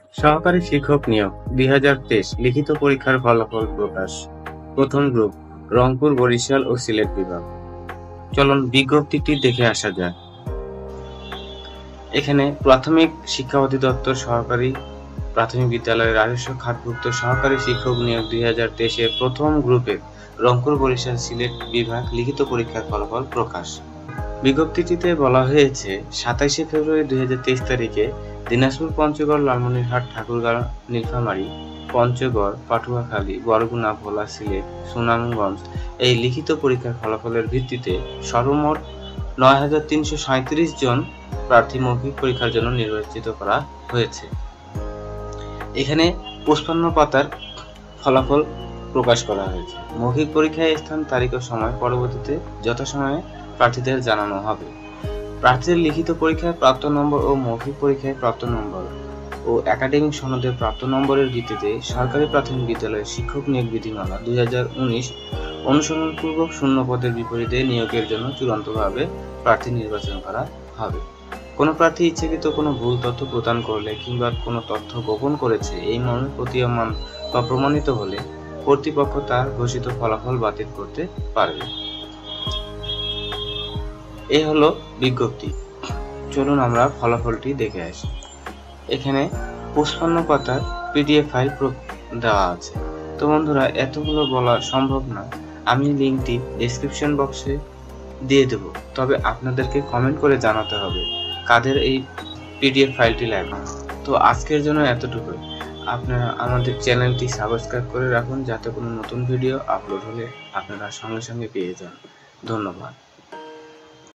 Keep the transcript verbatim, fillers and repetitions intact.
সহকারী শিক্ষক নিয়োগ দুই হাজার তেইশ লিখিত পরীক্ষার ফলাফল প্রকাশ। প্রথম গ্রুপ রংপুর, বরিশাল ও সিলেট বিভাগ। চলুন বিজ্ঞপ্তিটি দেখে আসা যাক। এখানে প্রাথমিক শিক্ষা অধিদপ্তর সহকারী প্রাথমিক বিদ্যালয়ের রাজস্ব খাতভুক্ত সহকারী শিক্ষক নিয়োগ দুই হাজার তেইশে প্রথম গ্রুপের রংপুর, বরিশাল, সিলেট বিভাগ লিখিত পরীক্ষার ফলাফল প্রকাশ। বিজ্ঞপ্তিটিতে বলা হয়েছে সাতাইশে ফেব্রুয়ারি দুই হাজার তেইশ তারিখে দিনাজপুর, পঞ্চগড়, লালমনিরহাট, ঠাকুরগাঁও, নীলফামারী, পঞ্চগড়, পাটুয়াখালী, বরগুনা, ভোলা, সিলেট, সুনামগঞ্জ এই লিখিত পরীক্ষার ফলাফলের ভিত্তিতে সর্বমোট নয় হাজার তিনশো সাঁইত্রিশ জন প্রার্থী মৌখিক পরীক্ষার জন্য নির্বাচিত করা হয়েছে। এখানে পঞ্চান্ন পাতার ফলাফল প্রকাশ করা হয়েছে। মৌখিক পরীক্ষায় স্থান, তারিখ ও সময় পরবর্তীতে যথাসময়ে প্রার্থীদের জানানো হবে। প্রার্থীদের লিখিত পরীক্ষায় প্রাপ্ত নম্বর ও মৌখিক পরীক্ষায় প্রাপ্ত নম্বর ও একাডেমিক সনদে প্রাপ্ত নম্বরের ভিত্তিতে সরকারি প্রাথমিক বিদ্যালয়ের শিক্ষক নিয়োগ বিধিমালা দুই হাজার উনিশ অনুসরণপূর্বক শূন্য পদের বিপরীতে নিয়োগের জন্য চূড়ান্তভাবে প্রার্থী নির্বাচন করা হবে। কোনো প্রার্থী ইচ্ছাকৃত কোনো ভুল তথ্য প্রদান করলে কিংবা কোনো তথ্য গোপন করেছে এই মর্মে প্রতীয়মান বা প্রমাণিত হলে কর্তৃপক্ষ তার ঘোষিত ফলাফল বাতিল করতে পারবে। এই হলো বিজ্ঞপ্তি। চলুন আমরা ফলাফলটি দেখে আসি। এখানে পঞ্চান্ন পাতার পিডিএফ ফাইল দেওয়া আছে। তো বন্ধুরা, এতগুলো বলা সম্ভব না, আমি লিঙ্কটি ডেসক্রিপশন বক্সে দিয়ে দেব। তবে আপনাদেরকে কমেন্ট করে জানাতে হবে কাদের এই পিডিএফ ফাইলটি লাগবে। তো আজকের জন্য এতটুকুই। আপনারা আমাদের চ্যানেলটি সাবস্ক্রাইব করে রাখুন যাতে কোনো নতুন ভিডিও আপলোড হলে আপনারা সঙ্গে সঙ্গে পেয়ে যান। ধন্যবাদ।